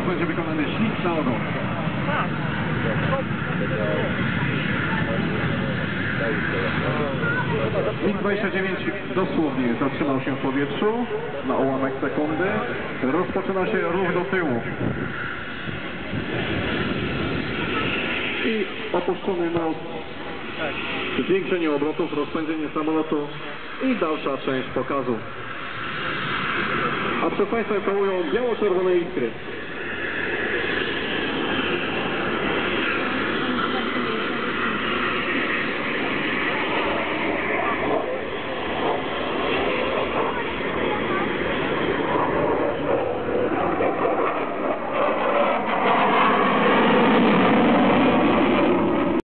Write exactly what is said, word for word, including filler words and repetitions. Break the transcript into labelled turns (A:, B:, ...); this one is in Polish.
A: będzie wykonany ślizg na ogon. mig dwadzieścia dziewięć dosłownie zatrzymał się w powietrzu na ułamek sekundy. Rozpoczyna się ruch do tyłu. I opuszczony most, zwiększenie obrotów, rozpędzenie samolotu i dalsza część pokazu. A przed Państwem całują biało-czerwone iskry.